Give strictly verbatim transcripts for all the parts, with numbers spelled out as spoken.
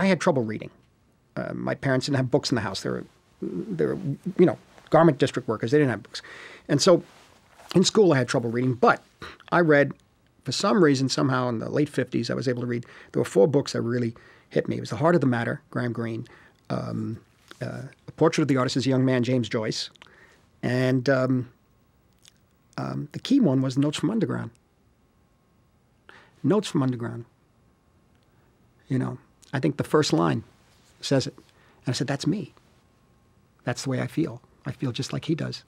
had trouble reading. Uh, my parents didn't have books in the house. They were, they were, you know, garment district workers. They didn't have books. And so in school I had trouble reading, but I read, for some reason, somehow in the late fifties, I was able to read. There were four books that really hit me. It was The Heart of the Matter, Graham Greene, um, uh, A Portrait of the Artist as a Young Man, James Joyce, and um, um, the key one was Notes from Underground. Notes from Underground. You know, I think the first line says it. And I said, that's me. That's the way I feel. I feel just like he does.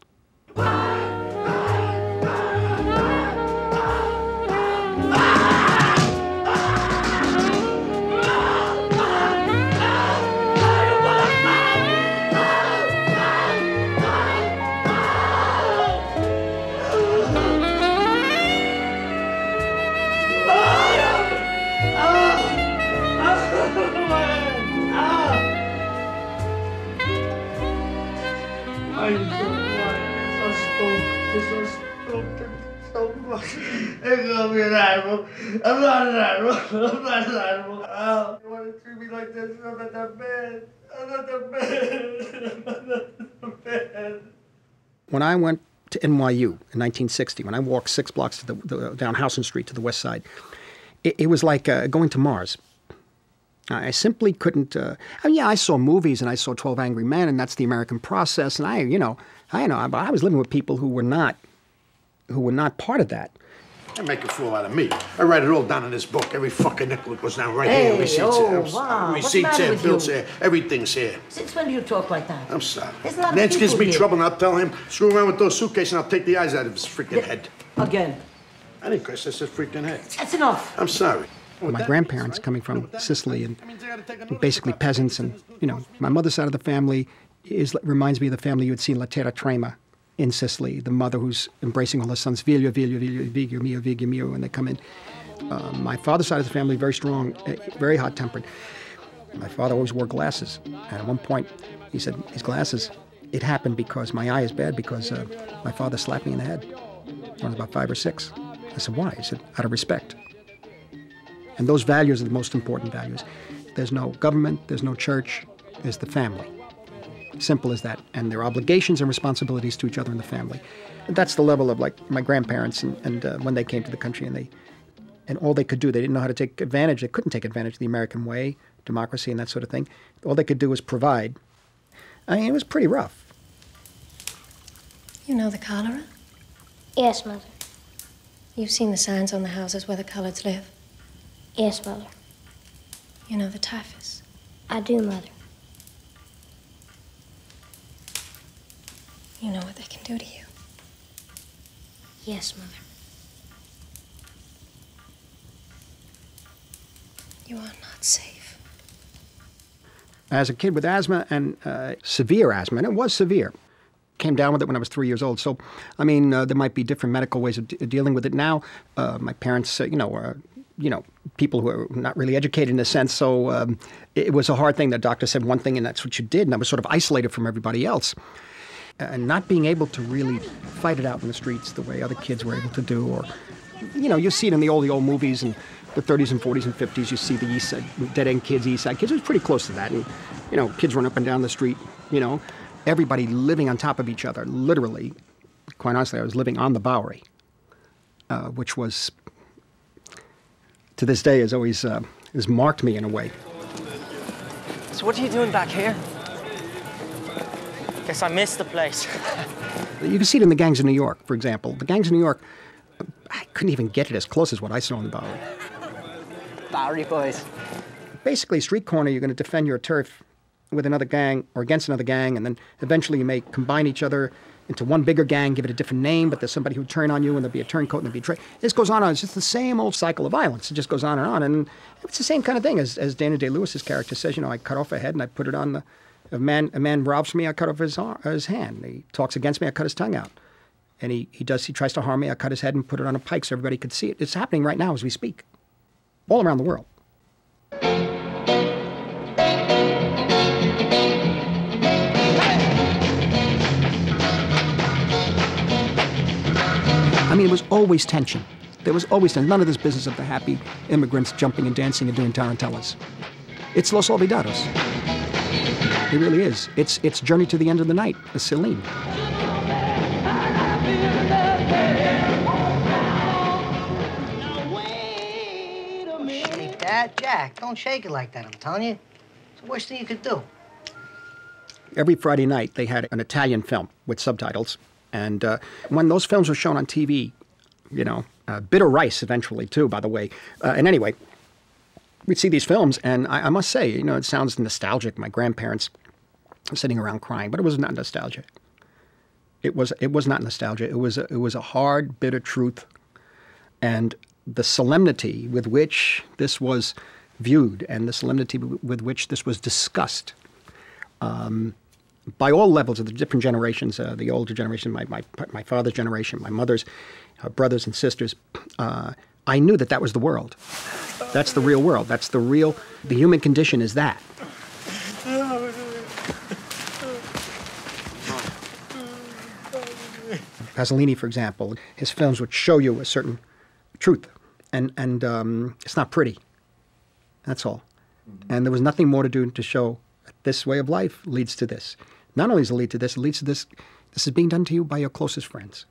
I'm gonna be an animal. I'm not an animal. I'm not an animal. Oh, you want to treat me like this? I'm not that bad. I'm not that bad. I'm not that bad. When I went to N Y U in nineteen sixty, when I walked six blocks to the, the, down Houston Street to the west side, it, it was like uh, going to Mars. I simply couldn't. Uh, I mean, yeah, I saw movies and I saw twelve Angry Men, and that's the American process. And I, you know, I know, but I was living with people who were not, who were not part of that. They make a fool out of me. I write it all down in this book. Every fucking nickel goes down right Hey, here. Receipts oh, here. I'm wow. What's Receipts the matter here, with bills you? here. Everything's here. Since when do you talk like that? I'm sorry. There's a lot of Nance gives people me here. trouble, and I'll tell him, screw around with those suitcases, and I'll take the eyes out of his freaking Yeah. head. Again. I didn't curse, I said freaking head. That's enough. I'm sorry. My grandparents coming from Sicily and basically peasants, and you know, my mother's side of the family is reminds me of the family you would see in La Terra Trema in Sicily. The mother who's embracing all her sons, Viglia, Viglia, Viglia, Viglia mio, Viglia mio, when they come in. Uh, my father's side of the family very strong, uh, very hot-tempered. My father always wore glasses, and at one point he said, "These glasses, it happened because my eye is bad because uh, my father slapped me in the head when I was about five or six." I said, "Why?" He said, "Out of respect." And those values are the most important values. There's no government, there's no church, there's the family. Simple as that. And their obligations and responsibilities to each other in the family. And that's the level of like my grandparents and, and uh, when they came to the country and they, and all they could do, they didn't know how to take advantage, they couldn't take advantage of the American way, democracy and that sort of thing. All they could do was provide. I mean, it was pretty rough. You know the cholera? Yes, Mother. You've seen the signs on the houses where the coloureds live? Yes, Mother. You know the typhus? I do, Mother. You know what they can do to you? Yes, Mother. You are not safe. As a kid with asthma and uh, severe asthma, and it was severe, came down with it when I was three years old. So, I mean, uh, there might be different medical ways of d- dealing with it now. Uh, my parents, uh, you know, are, you know, people who are not really educated in a sense. So um, it, it was a hard thing. The doctor said one thing and that's what you did. And I was sort of isolated from everybody else. And not being able to really fight it out in the streets the way other kids were able to do. Or, you know, you see it in the old, the old movies and the thirties and forties and fifties. You see the East Side, Dead End Kids, East Side Kids. It was pretty close to that. And, you know, kids run up and down the street, you know, everybody living on top of each other, literally. Quite honestly, I was living on the Bowery, uh, which was, to this day, has always uh, has marked me in a way. So what are you doing back here? Guess I missed the place. You can see it in the gangs in New York, for example. The gangs in New York, I couldn't even get it as close as what I saw in the Bowery. Bowery boys. Basically, street corner, you're going to defend your turf with another gang or against another gang, and then eventually you may combine each other into one bigger gang, give it a different name, but there's somebody who'd turn on you, and there'll be a turncoat, and there'll be a tra- This goes on and on. It's just the same old cycle of violence. It just goes on and on, and it's the same kind of thing as, as Daniel Day-Lewis's character says. You know, I cut off a head and I put it on the. A man, a man robs me, I cut off his arm, his hand. He talks against me, I cut his tongue out. And he, he does, he tries to harm me, I cut his head and put it on a pike so everybody could see it. It's happening right now as we speak, all around the world. I mean, it was always tension. There was always tension. None of this business of the happy immigrants jumping and dancing and doing tarantellas. It's Los Olvidados. It really is. It's it's Journey to the End of the Night, with Celine. Hey, Dad, Jack, don't shake it like that, I'm telling you. It's the worst thing you could do. Every Friday night, they had an Italian film with subtitles. And uh, when those films were shown on T V, you know, uh, Bitter Rice eventually, too, by the way. Uh, and anyway, we'd see these films, and I, I must say, you know, it sounds nostalgic. My grandparents sitting around crying, but it was not nostalgia. It was it was not nostalgia. It was a, it was a hard, bitter truth, and the solemnity with which this was viewed, and the solemnity with which this was discussed, um, by all levels of the different generations. Uh, the older generation, my my my father's generation, my mother's uh, brothers and sisters. Uh, I knew that that was the world. That's the real world. That's the real. The human condition is that. Pasolini, for example, his films would show you a certain truth, and and um, it's not pretty. That's all. Mm-hmm. And there was nothing more to do to show that this way of life leads to this. Not only does it lead to this, it leads to this. This is being done to you by your closest friends.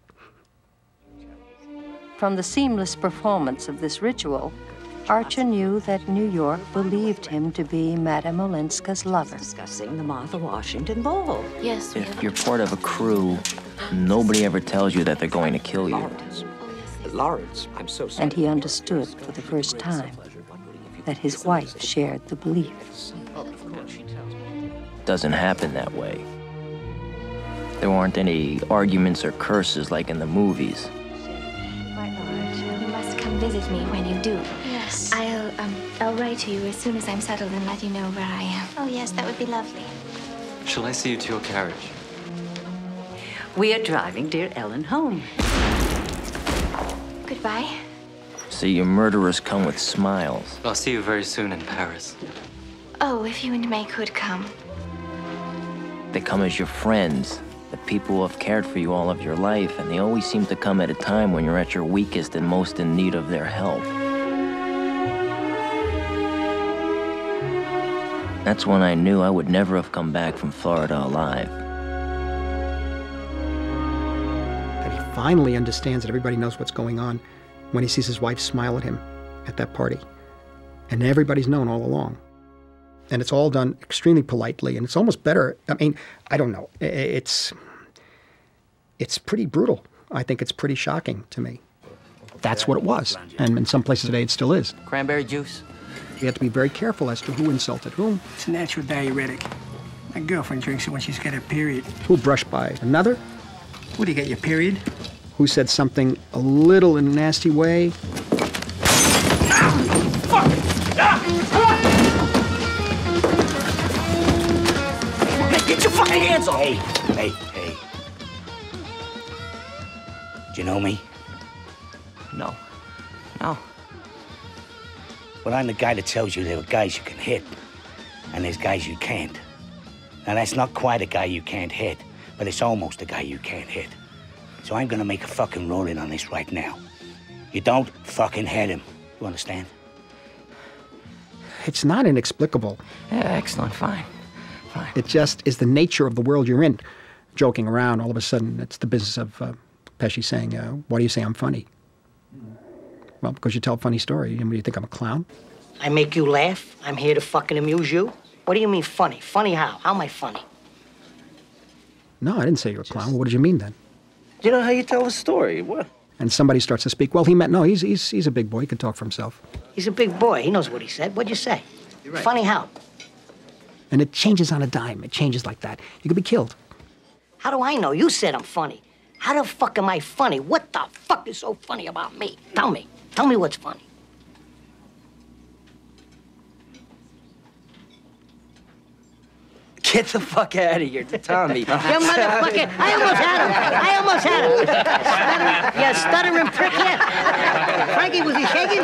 From the seamless performance of this ritual, Archer knew that New York believed him to be Madame Olenska's lover. Discussing the Martha Washington ball. Yes, we If have. you're part of a crew, nobody ever tells you that they're going to kill you. Lawrence. Lawrence, I'm so sorry. And he understood for the first time that his wife shared the belief. Doesn't happen that way. There aren't any arguments or curses like in the movies. You must come visit me when you do. Yes. I'll, um, I'll write to you as soon as I'm settled and let you know where I am. Oh, yes, that would be lovely. Shall I see you to your carriage? We are driving dear Ellen home. Goodbye. See, your murderers come with smiles. I'll see you very soon in Paris. Oh, if you and May could come. They come as your friends, the people who have cared for you all of your life, and they always seem to come at a time when you're at your weakest and most in need of their help. That's when I knew I would never have come back from Florida alive. That he finally understands that everybody knows what's going on when he sees his wife smile at him at that party. And everybody's known all along. And it's all done extremely politely, and it's almost better. I mean, I don't know. It's it's pretty brutal. I think it's pretty shocking to me. That's what it was. And in some places today, it still is. Cranberry juice? You have to be very careful as to who insulted whom. It's a natural diuretic. My girlfriend drinks it when she's got her period. Who brushed by another. What, do you get your period? Who said something a little in a nasty way. Fuck! Get your fucking hands off! Hey, hey, hey. Do you know me? No. No. Well, I'm the guy that tells you there are guys you can hit, and there's guys you can't. Now, that's not quite a guy you can't hit, but it's almost a guy you can't hit. So I'm gonna make a fucking ruling on this right now. You don't fucking hit him. You understand? It's not inexplicable. Yeah, excellent, fine. Fine. It just is the nature of the world you're in. Joking around, all of a sudden, it's the business of uh, Pesci saying, uh, why do you say I'm funny? Well, because you tell a funny story. And what, do you think I'm a clown? I make you laugh? I'm here to fucking amuse you? What do you mean funny? Funny how? How am I funny? No, I didn't say you're a clown. Well, what did you mean then? You know how you tell a story. What? And somebody starts to speak. Well, he meant, no, he's, he's, he's a big boy. He can talk for himself. He's a big boy. He knows what he said. What'd you say? You're right. Funny how? And it changes on a dime. It changes like that. You could be killed. How do I know? You said I'm funny. How the fuck am I funny? What the fuck is so funny about me? Tell me. Tell me what's funny. Get the fuck out of here, Tommy. You motherfucker! I almost had him! I almost had him! Stutter, you stuttering prick yet? Frankie, was he shaking?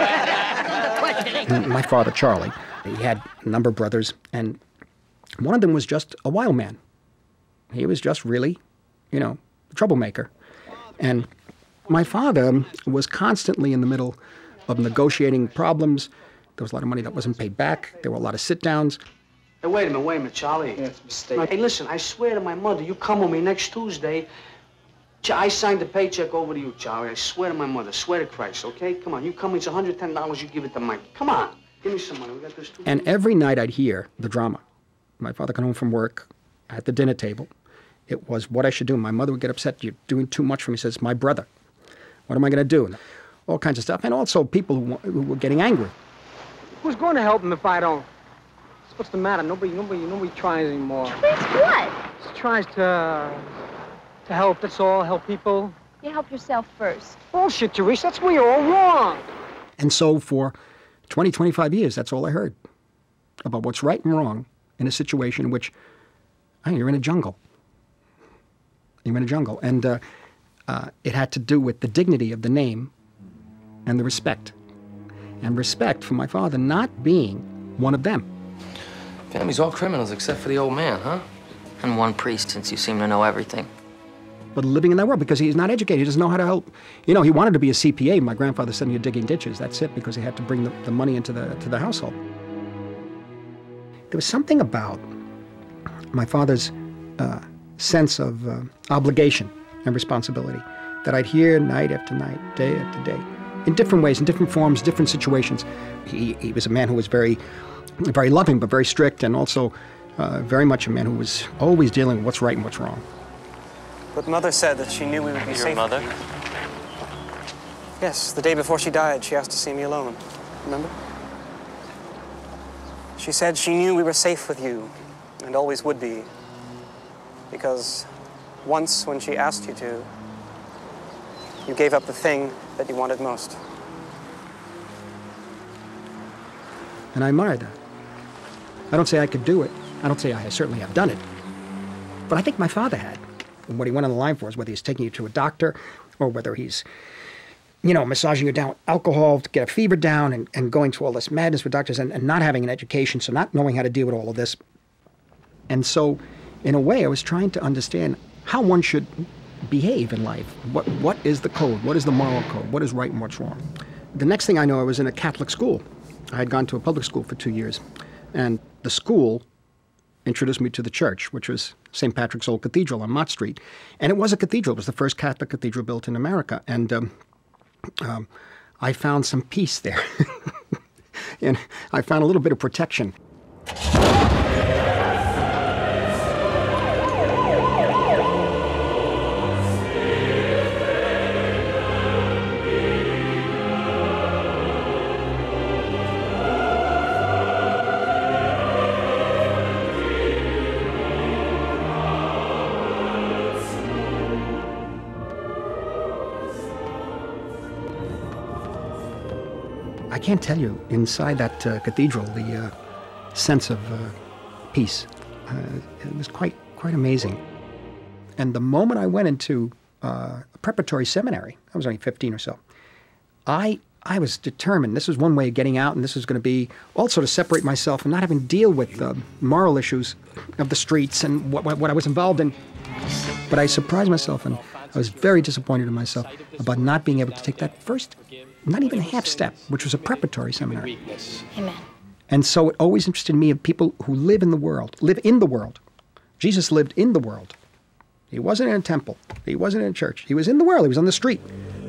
My father, Charlie, he had a number of brothers, and one of them was just a wild man. He was just really, you know, a troublemaker. And my father was constantly in the middle of negotiating problems There was a lot of money that wasn't paid back. There were a lot of sit-downs. Hey, wait a minute, wait a minute, Charlie. Yeah, it's a mistake. Hey, listen, I swear to my mother, you come with me next Tuesday. Ch- I signed the paycheck over to you, Charlie. I swear to my mother, swear to Christ, okay? Come on, you come, it's one hundred ten dollars, you give it to Mike. Come on, give me some money, we got this too. And every night I'd hear the drama. My father come home from work at the dinner table. It was what I should do. My mother would get upset. You're doing too much for me. She says, my brother. What am I going to do? And all kinds of stuff. And also people who, who were getting angry. Who's going to help him if I don't? What's the matter? Nobody, nobody, nobody tries anymore. Tries what? Just tries to, to help. That's all. Help people. You help yourself first. Bullshit, Teresa. That's where you're all wrong. And so for twenty, twenty-five years, that's all I heard about what's right and wrong in a situation in which, oh, you're in a jungle. You're in a jungle. And uh, uh, it had to do with the dignity of the name and the respect. And respect for my father not being one of them. Family's all criminals except for the old man, huh? And one priest, since you seem to know everything. But living in that world, because he's not educated, he doesn't know how to help. You know, he wanted to be a C P A. My grandfather sent me digging ditches. That's it, because he had to bring the, the money into the, to the household. There was something about my father's uh, sense of uh, obligation and responsibility that I'd hear night after night, day after day, in different ways, in different forms, different situations. He, he was a man who was very, very loving, but very strict, and also uh, very much a man who was always dealing with what's right and what's wrong. But Mother said that she knew we would be safe. Your mother? Yes, the day before she died, she asked to see me alone. Remember? She said she knew we were safe with you, and always would be. Because once, when she asked you to, you gave up the thing that you wanted most. And I admire that. I don't say I could do it. I don't say I certainly have done it. But I think my father had. And what he went on the line for is whether he's taking you to a doctor or whether he's, you know, massaging you down with alcohol to get a fever down and, and going through all this madness with doctors and, and not having an education, so not knowing how to deal with all of this. And so, in a way, I was trying to understand how one should behave in life. What What is the code? What is the moral code? What is right and what's wrong? The next thing I know, I was in a Catholic school. I had gone to a public school for two years. And the school introduced me to the church, which was Saint Patrick's Old Cathedral on Mott Street. And it was a cathedral. It was the first Catholic cathedral built in America. And um, um, I found some peace there. And I found a little bit of protection. I can't tell you, inside that uh, cathedral, the uh, sense of uh, peace. Uh, it was quite quite amazing. And the moment I went into uh, a preparatory seminary, I was only fifteen or so, I I was determined. This was one way of getting out, and this was going to be also to separate myself and not having to deal with the moral issues of the streets and what, what I was involved in. But I surprised myself, and I was very disappointed in myself about not being able to take that first, not even a half step, which was a preparatory seminary. Amen. And so it always interested me of people who live in the world, live in the world. Jesus lived in the world. He wasn't in a temple. He wasn't in a church. He was in the world. He was on the street.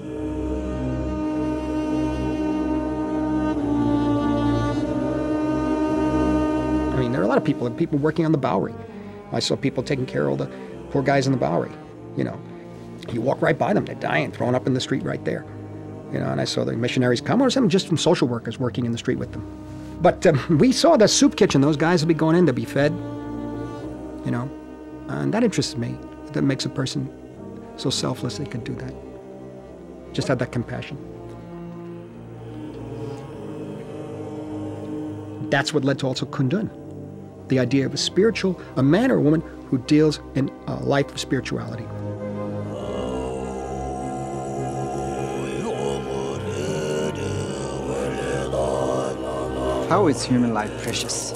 I mean, there are a lot of people, people working on the Bowery. I saw people taking care of all the poor guys in the Bowery, you know. You walk right by them, they're dying, thrown up in the street right there. You know, and I saw the missionaries come, or some just from social workers working in the street with them. But um, we saw the soup kitchen. Those guys would be going in to be fed, you know. And that interests me. That makes a person so selfless they could do that. Just have that compassion. That's what led to also Kundun. The idea of a spiritual, a man or a woman who deals in a life of spirituality. How is human life precious?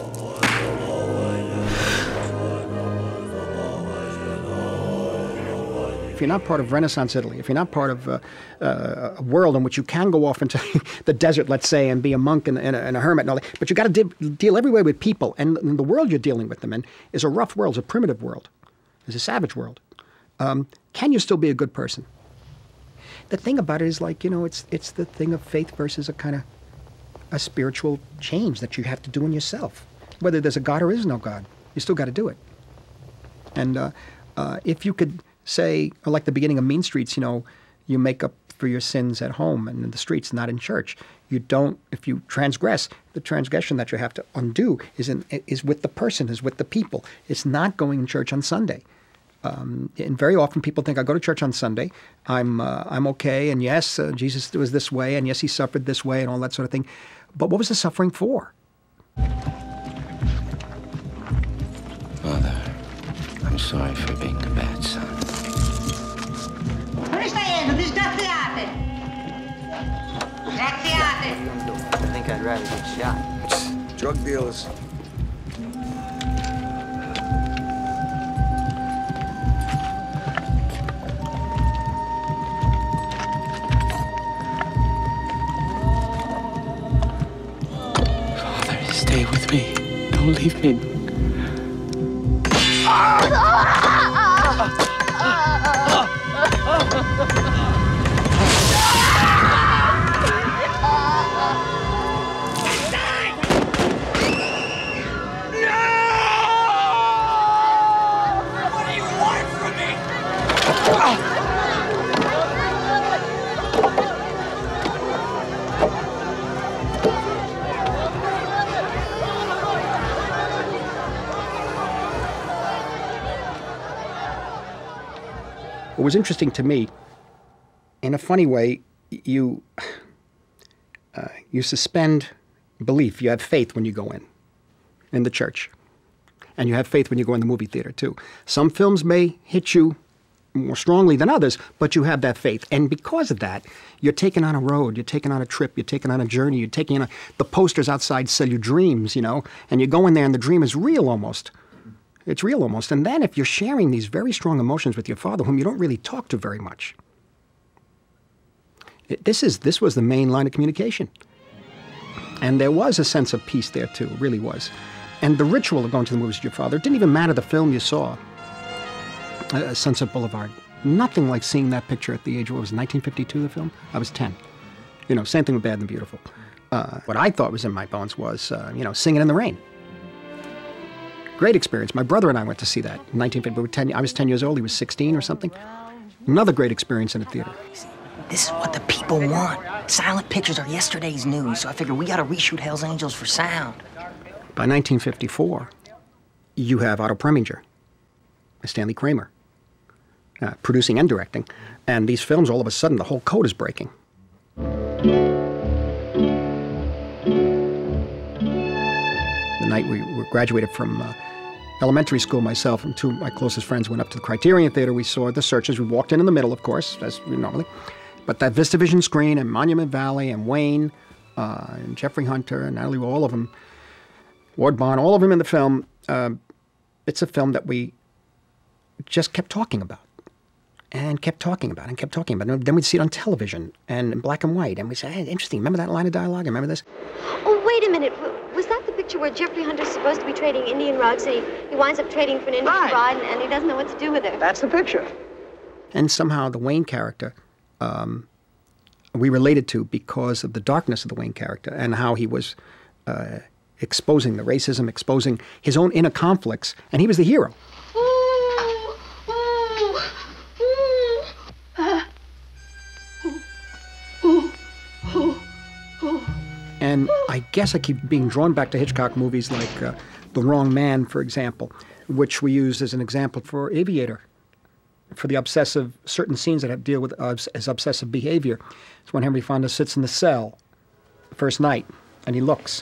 if you're not part of Renaissance Italy, if you're not part of uh, uh, a world in which you can go off into the desert, let's say, and be a monk and, and, a, and a hermit and all that, but you got to de- deal every way with people, and the world you're dealing with them in is a rough world, it's a primitive world, it's a savage world. Um, can you still be a good person? The thing about it is, like, you know, it's it's the thing of faith versus a kind of a spiritual change that you have to do in yourself. Whether there's a God or is no God, you still got to do it. And uh, uh, if you could say, like the beginning of Mean Streets, you know, you make up for your sins at home and in the streets, not in church. You don't, if you transgress, the transgression that you have to undo is in, is with the person, is with the people. It's not going to church on Sunday. Um, and very often people think, I go to church on Sunday, I'm uh, I'm okay, and yes, uh, Jesus was this way, and yes, he suffered this way, and all that sort of thing. But what was the suffering for? Mother, I'm sorry for being a bad son. Disgraziate! Disgraziate! I think I'd rather get shot. Drug dealers. Father, stay with me. Don't leave me. What was interesting to me, in a funny way, you uh, you suspend belief. You have faith when you go in, in the church. And you have faith when you go in the movie theater, too. Some films may hit you more strongly than others, but you have that faith. And because of that, you're taken on a road, you're taken on a trip, you're taken on a journey, you're taking on a, the posters outside sell you dreams, you know, and you go in there and the dream is real almost. It's real almost. And then if you're sharing these very strong emotions with your father, whom you don't really talk to very much, it, this is this was the main line of communication. And there was a sense of peace there, too, really was. And the ritual of going to the movies with your father, it didn't even matter the film you saw, uh, Sunset Boulevard. Nothing like seeing that picture at the age of, what was it, nineteen fifty-two, the film? I was ten. You know, same thing with Bad and Beautiful. Uh, what I thought was in my bones was, uh, you know, Singing in the Rain. Great experience. My brother and I went to see that in nineteen fifty. We were ten, I was ten years old. He was sixteen or something. Another great experience in a theater. This is what the people want. Silent pictures are yesterday's news, so I figured we gotta reshoot Hell's Angels for sound. By nineteen fifty-four, you have Otto Preminger, Stanley Kramer, uh, producing and directing. And these films, all of a sudden, the whole code is breaking. The night we were graduated from uh, elementary school, myself and two of my closest friends went up to the Criterion Theater. We saw The Searchers. We walked in in the middle, of course, as we normally. But that VistaVision screen and Monument Valley and Wayne uh, and Jeffrey Hunter and Natalie, all of them, Ward Bond, all of them in the film, uh, it's a film that we just kept talking about and kept talking about and kept talking about. And then we'd see it on television and in black and white. And we'd say, hey, interesting. Remember that line of dialogue? Remember this? Oh, wait a minute. Was that the picture where Jeffrey Hunter's supposed to be trading Indian rugs, and he, he winds up trading for an Indian Right. bride, and, and he doesn't know what to do with her? That's the picture. And somehow the Wayne character, um, we related to because of the darkness of the Wayne character and how he was uh, exposing the racism, exposing his own inner conflicts, and he was the hero. And I guess I keep being drawn back to Hitchcock movies like uh, The Wrong Man, for example, which we use as an example for Aviator, for the obsessive, certain scenes that have to deal with uh, as obsessive behavior. It's when Henry Fonda sits in the cell the first night, and he looks.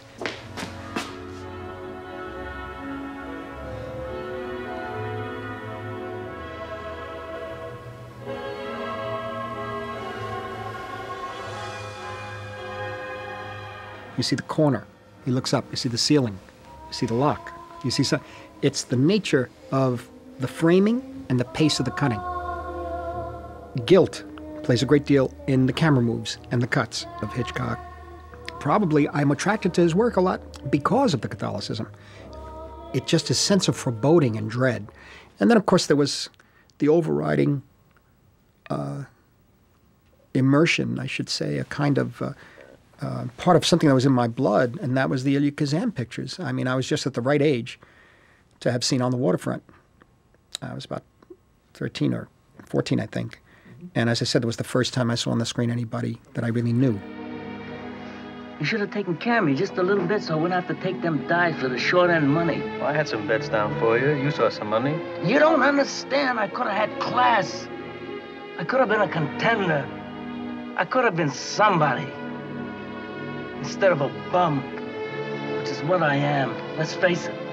You see the corner. He looks up. You see the ceiling. You see the lock. You see some. It's the nature of the framing and the pace of the cutting. guilt plays a great deal in the camera moves and the cuts of Hitchcock. Probably I'm attracted to his work a lot because of the Catholicism. It just his sense of foreboding and dread. And then, of course, there was the overriding uh, immersion, I should say, a kind of uh, uh, part of something that was in my blood, and that was the Elia Kazan pictures. I mean, I was just at the right age to have seen On the Waterfront. I was about thirteen or fourteen, I think. And as I said, it was the first time I saw on the screen anybody that I really knew. You should have taken care of me just a little bit so I wouldn't have to take them dives for the short-end money. Well, I had some bets down for you. You saw some money. You don't understand. I could have had class. I could have been a contender. I could have been somebody. Instead of a bum, which is what I am. Let's face it.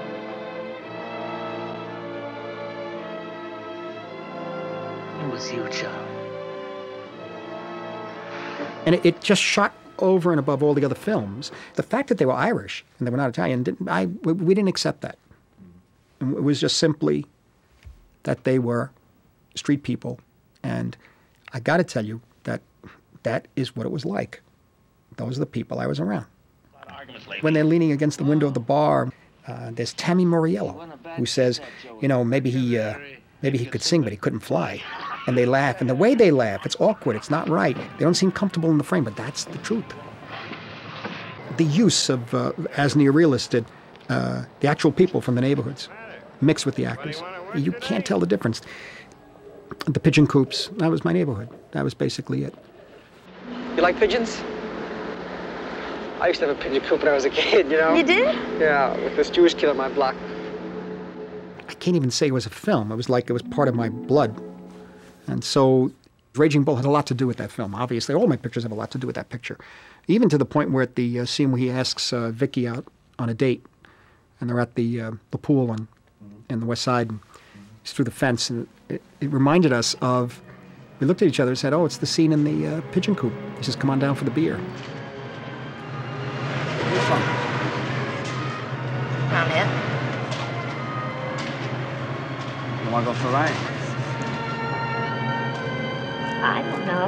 It was you, Charlie. And it, it just shot over and above all the other films. The fact that they were Irish and they were not Italian, didn't, I, we didn't accept that. It was just simply that they were street people. And I got to tell you that that is what it was like. Those are the people I was around. When they're leaning against the window of the bar, uh, there's Tammy Moriello, who says, you know, maybe he, uh, maybe he could sing, but he couldn't fly. And they laugh, and the way they laugh, it's awkward, it's not right. They don't seem comfortable in the frame, but that's the truth. The use of, uh, as neorealists did, uh, the actual people from the neighborhoods, mixed with the actors. You can't tell the difference. The pigeon coops, that was my neighborhood. That was basically it. You like pigeons? I used to have a pigeon coop when I was a kid, you know? You did? Yeah, with this Jewish kid on my block. I can't even say it was a film. It was like it was part of my blood. And so Raging Bull had a lot to do with that film. Obviously, all my pictures have a lot to do with that picture. Even to the point where at the uh, scene where he asks uh, Vicky out on a date, and they're at the uh, the pool on, in the West Side, and he's through the fence, and it, it reminded us of, we looked at each other and said, oh, it's the scene in the uh, pigeon coop. He says, come on down for the beer. Where are you from? Around here. You want to go for a ride? I don't know.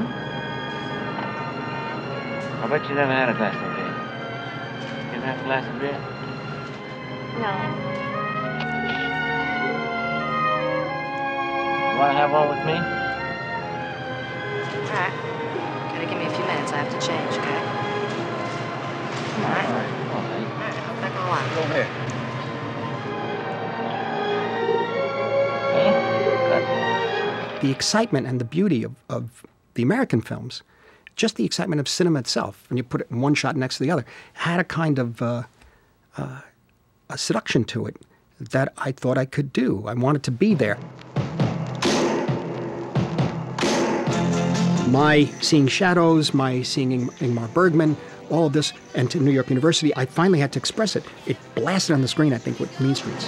I bet you never had a glass of beer. You ever have a glass of beer? No. You want to have one with me? All right. Gotta give me a few minutes. I have to change, okay? All right. All right. All right. I'll be back in a while. Go ahead. The excitement and the beauty of, of the American films, just the excitement of cinema itself, when you put it in one shot next to the other, had a kind of uh, uh, a seduction to it that I thought I could do. I wanted to be there. My seeing Shadows, my seeing Ingmar Bergman, all of this, and to New York University, I finally had to express it. It blasted on the screen, I think, with Mean Streets.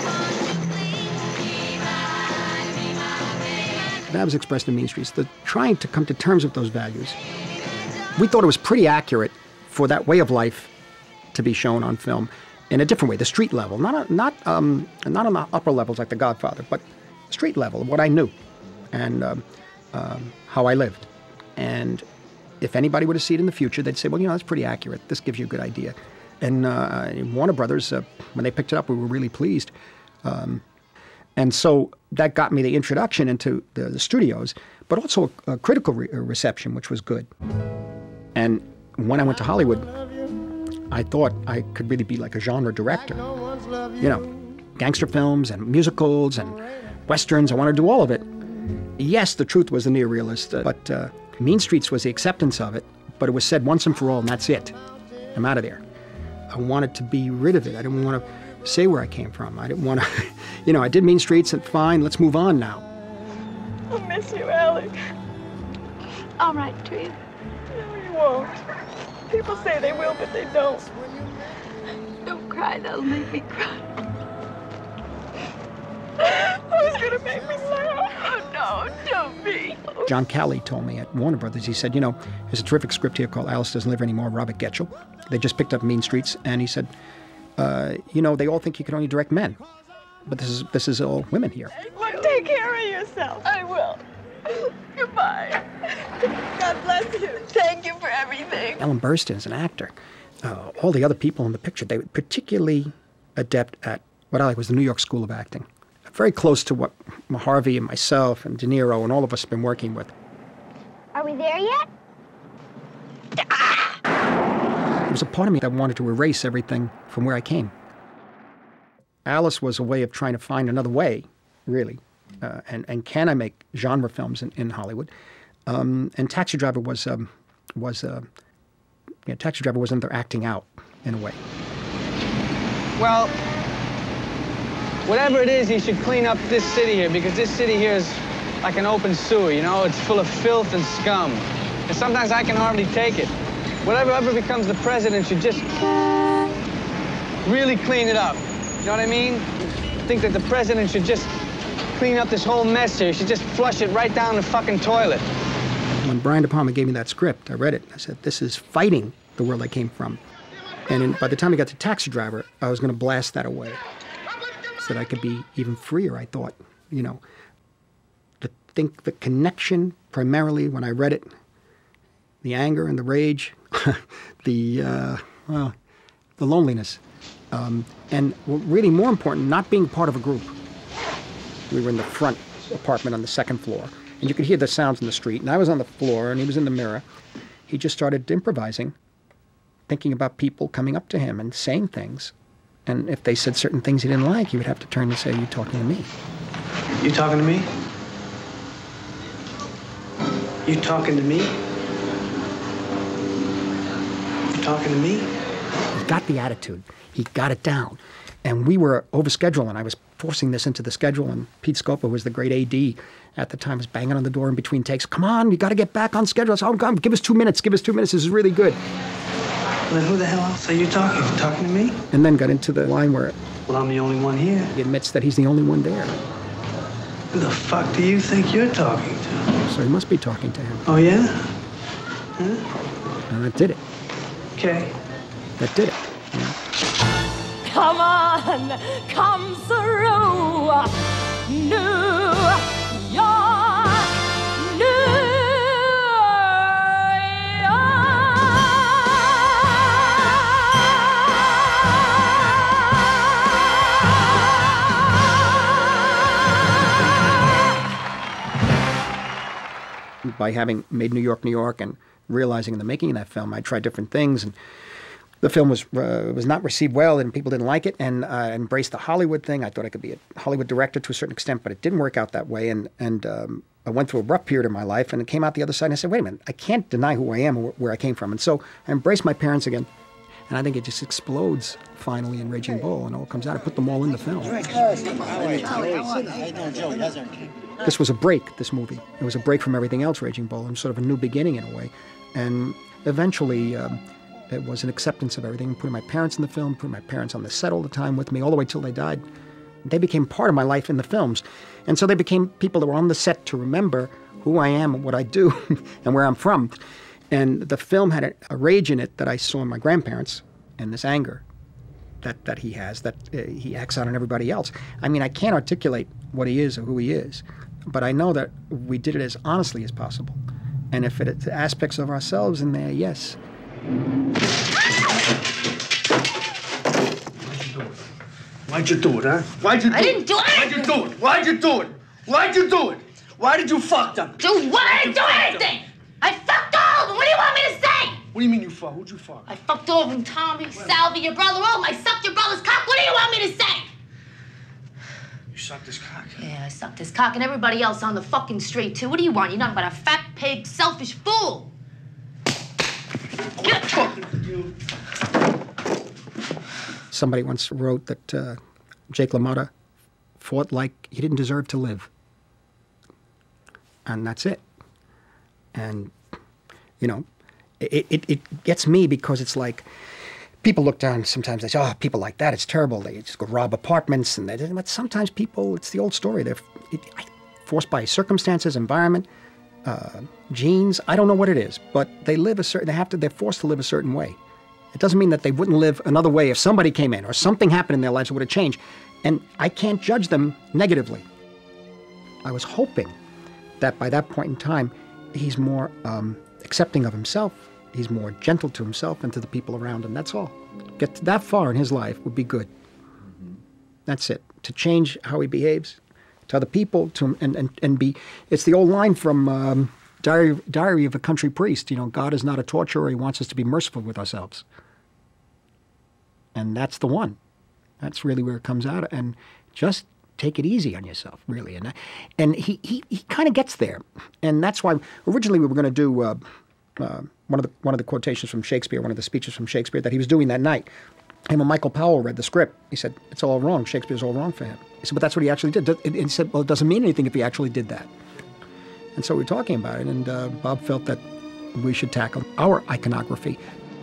That was expressed in Mean Streets, the trying to come to terms with those values. We thought it was pretty accurate for that way of life to be shown on film in a different way, the street level, not a, not um, not on the upper levels like The Godfather, but street level, what I knew and um, um, how I lived. And if anybody were to see it in the future, they'd say, well, you know, that's pretty accurate. This gives you a good idea. And uh, Warner Brothers, uh, when they picked it up, we were really pleased. Um, And so that got me the introduction into the, the studios, but also a, a critical re reception, which was good. And when I went to Hollywood, I thought I could really be like a genre director. You know, gangster films and musicals and westerns, I wanted to do all of it. Yes, the truth was the neorealist, uh, but uh, Mean Streets was the acceptance of it, but it was said once and for all, and that's it. I'm out of there. I wanted to be rid of it. I didn't want to say where I came from. I didn't want to, you know, I did Mean Streets and fine, let's move on now. I'll miss you, Alec. I'll write to you. No, you won't. People say they will, but they don't. Don't cry, that'll make me cry. Who's gonna make me laugh? Oh, no, don't be. John Calley told me at Warner Brothers, he said, you know, there's a terrific script here called Alice Doesn't Live Anymore, Robert Getchell. They just picked up Mean Streets, and he said, Uh, you know, they all think you can only direct men, but this is this is all women here. Look, take care of yourself. I will. Goodbye. God bless you. Thank you for everything. Ellen Burstyn is an actor. Uh, all the other people in the picture, they were particularly adept at what I like was the New York School of Acting. Very close to what Harvey and myself and De Niro and all of us have been working with. Are we there yet? There was a part of me that wanted to erase everything from where I came. Alice was a way of trying to find another way, really. Uh, and, and can I make genre films in, in Hollywood? Um, and Taxi Driver was, um, was uh, yeah, Taxi Driver was another acting out, in a way. Well, whatever it is, you should clean up this city here, because this city here is like an open sewer, you know? It's full of filth and scum. And sometimes I can hardly take it. Whatever ever becomes the president should just really clean it up. You know what I mean? I think that the president should just clean up this whole mess here. He should just flush it right down the fucking toilet. When Brian De Palma gave me that script, I read it. I said, this is fighting the world I came from. And in, by the time I got to Taxi Driver, I was going to blast that away. So that I could be even freer, I thought. You know, the think the connection, primarily when I read it, the anger and the rage, the, uh, well, the loneliness. Um, and really more important, not being part of a group. We were in the front apartment on the second floor, and you could hear the sounds in the street, and I was on the floor, and he was in the mirror. He just started improvising, thinking about people coming up to him and saying things. And if they said certain things he didn't like, he would have to turn and say, "You talking to me?" You talking to me? You talking to me? You talking to me? He got the attitude. He got it down. And we were over schedule, and I was forcing this into the schedule, and Pete Scopa was the great A D at the time, was banging on the door in between takes. "Come on, you got to get back on schedule." I said, "Oh, come, give us two minutes, give us two minutes, this is really good." Then who the hell else are you talking to? Talking to me? And then got into the line where... Well, I'm the only one here. He admits that he's the only one there. Who the fuck do you think you're talking to? So he must be talking to him. Oh, yeah? Huh? And that did it. Okay. That did it. Yeah. Come on, come through New York, New By having made New York, New York, and realizing in the making of that film, I tried different things, and the film was uh, was not received well, and people didn't like it, and I uh, embraced the Hollywood thing. I thought I could be a Hollywood director to a certain extent, but it didn't work out that way, and and um, I went through a rough period in my life, and it came out the other side, and I said, wait a minute, I can't deny who I am or where I came from, and so I embraced my parents again, and I think it just explodes finally in Raging Bull, and all comes out. I put them all in the film. This was a break, this movie. It was a break from everything else, Raging Bull, and sort of a new beginning in a way. And eventually, um, it was an acceptance of everything, putting my parents in the film, putting my parents on the set all the time with me, all the way till they died. They became part of my life in the films. And so they became people that were on the set to remember who I am and what I do and where I'm from. And the film had a, a rage in it that I saw in my grandparents, and this anger that, that he has, that uh, he acts out on everybody else. I mean, I can't articulate what he is or who he is, but I know that we did it as honestly as possible. And if it's aspects of ourselves in there, yes. Why'd you do it, huh? Why'd you do it? I didn't do Why'd you do it? Why'd you do it? Why'd you do it? Why did you fuck them? Do what? I didn't do anything! I fucked all of them! What do you want me to say? What do you mean you fuck? Who'd you fuck? I fucked all of them, Tommy, Salvi, your brother, all of them. I sucked your brother's cock. What do you want me to say? You sucked his cock. Yeah, I sucked his cock and everybody else on the fucking street, too. What do you want? You're nothing but a fat pig, selfish fool. I'm talking to you. Somebody once wrote that uh, Jake LaMotta fought like he didn't deserve to live. And that's it. And, you know, it, it, it gets me because it's like, people look down, sometimes they say, oh, people like that, it's terrible. They just go rob apartments. And they, but sometimes people, it's the old story. They're it, forced by circumstances, environment, uh, genes. I don't know what it is, but they live a certain, they have to, they're forced to live a certain way. It doesn't mean that they wouldn't live another way if somebody came in or something happened in their lives that would have changed. And I can't judge them negatively. I was hoping that by that point in time, he's more um, accepting of himself. He's more gentle to himself and to the people around him. That's all. Get to that far in his life would be good. Mm-hmm. That's it. To change how he behaves to other people, to and, and, and be. It's the old line from um, Diary, Diary of a Country Priest. You know, God is not a torturer. He wants us to be merciful with ourselves. And that's the one. That's really where it comes out. And just take it easy on yourself, really. And and he he, he kind of gets there. And that's why originally we were going to do uh, uh, one of the one of the quotations from Shakespeare, one of the speeches from Shakespeare that he was doing that night. And when Michael Powell read the script, he said, it's all wrong. Shakespeare's all wrong for him. He said, but that's what he actually did. And he said, well, it doesn't mean anything if he actually did that. And so we were talking about it, and uh, Bob felt that we should tackle our iconography.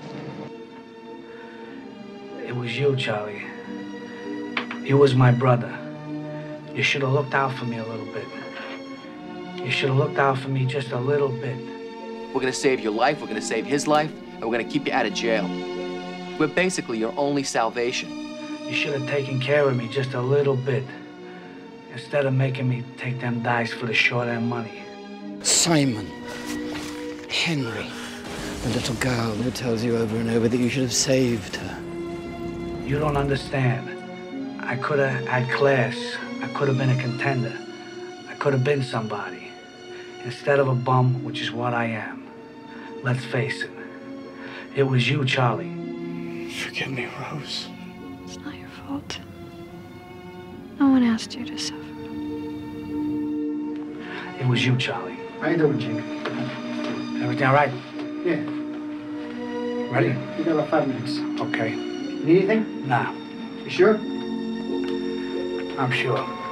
It was you, Charlie. You was my brother. You should have looked out for me a little bit. You should have looked out for me just a little bit. We're gonna save your life, we're gonna save his life, and we're gonna keep you out of jail. We're basically your only salvation. You should have taken care of me just a little bit, instead of making me take them dice for the short-end money. Simon, Henry, the little girl who tells you over and over that you should have saved her. You don't understand. I could have had class. I could have been a contender. I could have been somebody. Instead of a bum, which is what I am. Let's face it. It was you, Charlie. Forgive me, Rose. It's not your fault. No one asked you to suffer. It was you, Charlie. How you doing, Jake? Everything all right? Yeah. Ready? You got about five minutes. Okay. Need anything? Nah. You sure? I'm sure.